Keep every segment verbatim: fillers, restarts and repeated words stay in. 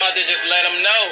To just let them know.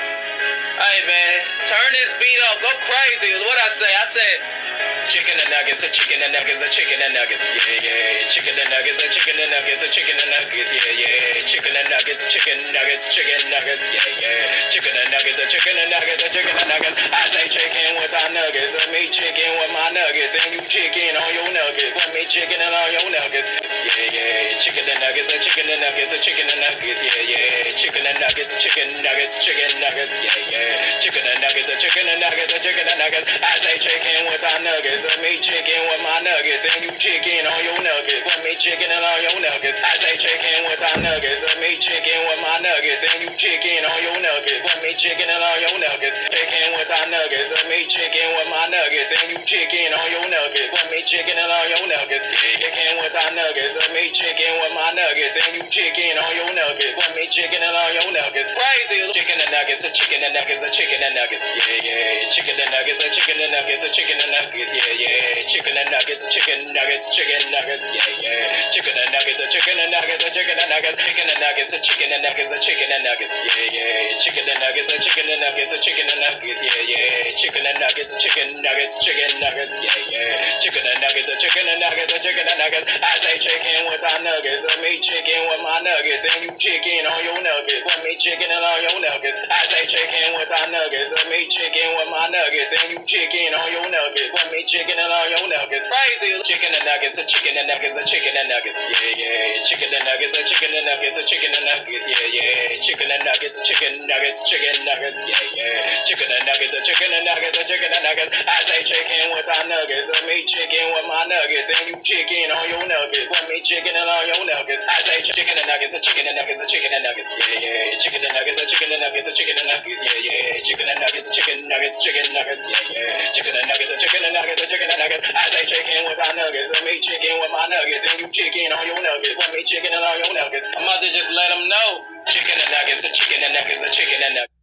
Hey man, turn this beat up, go crazy. What I say? I said chicken and nuggets, the chicken and nuggets, the chicken and nuggets, yeah, yeah. Chicken and nuggets, the chicken and nuggets, the chicken and nuggets, yeah, yeah. Chicken and nuggets, chicken nuggets, chicken nuggets, yeah, yeah. Chicken and nuggets, the chicken and nuggets, the chicken and nuggets. I say chicken with our nuggets, let me chicken with my nuggets, and you chicken on your nuggets, let me chicken and on your nuggets, yeah, yeah. Chicken and nuggets, the chicken and nuggets, the chicken and nuggets, yeah, yeah. Chicken and nuggets, chicken nuggets, chicken nuggets, yeah, yeah. Chicken and nuggets, the chicken and nuggets, the chicken and nuggets. I say chicken with our nuggets, let me chicken with my nuggets, and you chicken on your nuggets, let me chicken and on your nuggets. I say chicken with our nuggets, let me chicken with my nuggets, and you chicken on your nuggets, let me chicken and on your nuggets. Chicken with our nuggets, let me chicken with my nuggets, and you chicken on your nuggets, let me chicken and on your nuggets. Chicken with our nuggets, let me chicken with my nuggets, and you chicken on your nuggets, let me chicken and on your nuggets. Crazy chicken and nuggets, the chicken and nuggets, the chicken and nuggets, yeah, yeah. Chicken and nuggets, the chicken and nuggets, the chicken and nuggets, yeah, yeah. Chicken and nuggets, chicken nuggets, chicken nuggets, yeah, yeah. Chicken and nuggets, the chicken and nuggets, the chicken and nuggets, chicken and nuggets, the chicken and nuggets, the chicken and nuggets, yeah, yeah. Chicken and nuggets, the chicken and nuggets, the chicken and nuggets, yeah, yeah. Chicken and nuggets, chicken nuggets, chicken nuggets, yeah, yeah. Chicken and nuggets, the chicken and nuggets, the chicken and nuggets. I say chicken with our nuggets, let me chicken with my nuggets, and you chicken on your nuggets, let me chicken and on your nuggets. I say chicken with our nuggets, let me chicken with my nuggets, and you chicken on your nuggets, let me chicken and on your nuggets. Crazy chicken and nuggets, the chicken and nuggets, the chicken and nuggets, yeah, yeah. Chicken and nuggets, the chicken and nuggets, the chicken and nuggets, yeah, yeah. Chicken and nuggets, chicken nuggets, chicken nuggets, yeah, yeah. Chicken and nuggets, the chicken and nuggets, the chicken and nuggets. I say chicken with our nuggets, let me chicken with my nuggets, and you chicken on your nuggets, let me chicken and on your nuggets. I say chicken and nuggets, the chicken and nuggets, the chicken and nuggets, yeah, yeah. Chicken and nuggets, the chicken and nuggets, the chicken and nuggets, yeah, yeah. Chicken and nuggets, chicken nuggets, chicken nuggets, yeah, yeah. Chicken and nuggets, the chicken and nuggets, the chicken and nuggets. I say chicken with our nuggets, let me chicken with my nuggets, and you chicken on your nuggets, let me chicken and on your nuggets. I'm about to just let them know. Chicken and nuggets, the chicken and nuggets, the chicken and nuggets.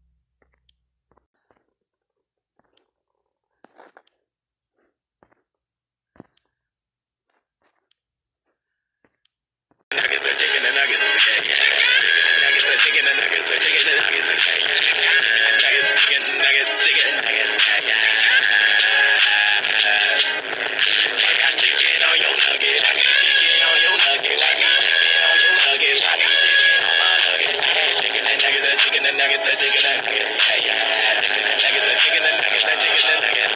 Nuggets, the chicken and nuggets, yeah, yeah. Nuggets, the chicken and nuggets, the chicken and nuggets, yeah, yeah. Nuggets, chicken nuggets, chicken nuggets, yeah, yeah. I got chicken on your nuggets, I got chicken on your nuggets, I got chicken on your nuggets, I got chicken on my nuggets. Chicken and nuggets, the chicken and nuggets, the chicken and nuggets, yeah, yeah. Chicken and nuggets, the chicken and nuggets, the chicken and nuggets.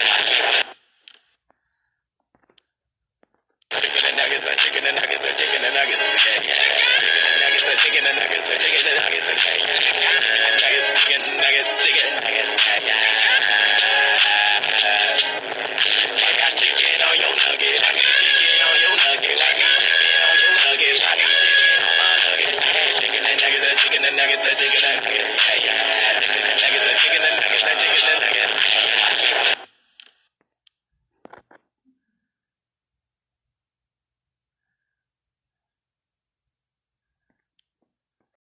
Chicken and nuggets, the chicken and nuggets, the chicken and nuggets, yeah, yeah. Chicken and nuggets, the chicken and nuggets, the chicken and nuggets, yeah, yeah. Nuggets, chicken nuggets, chicken nuggets, yeah, yeah. I got chicken on your nuggets, I got chicken on your nuggets, I got chicken on your nuggets, I got chicken on my nuggets. Chicken and nuggets, the chicken and nuggets, the chicken and nuggets, yeah, yeah. Chicken and nuggets, the chicken and nuggets, the chicken and nuggets.